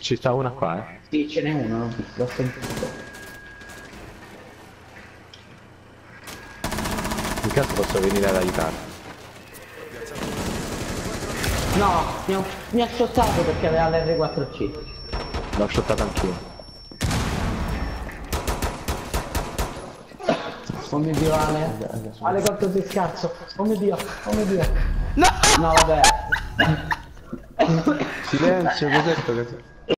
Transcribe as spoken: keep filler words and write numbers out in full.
Ci sta una qua, eh. Sì, ce n'è uno, l'ho sentito. In caso posso venire ad aiutarti. No, mi ha, mi ha shottato perché aveva l'R quattro C. L'ho shottato anch'io. Oh mio Dio, Ale. Ale quanto sei scarso. Oh mio Dio, oh mio Dio. No! No, vabbè. Silenzio, cos'è sto cazzo?